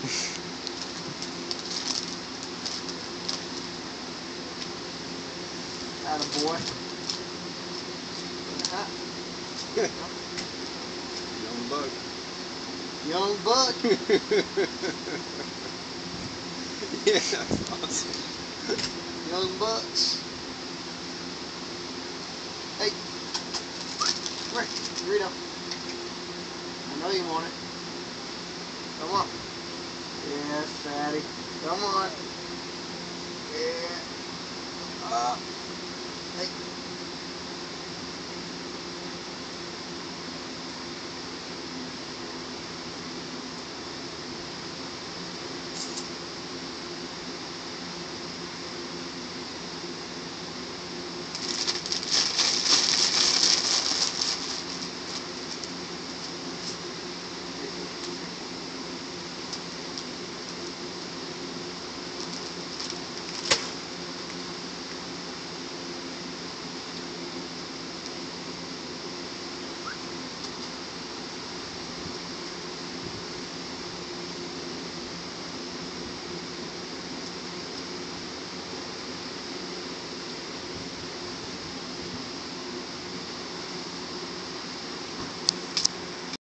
Attaboy. Young buck. Young buck. Yeah, that's awesome. Young bucks. Hey. Come here. Dorito. I know you want it. Come on. Yes, fatty. Come on. Yeah. Hey.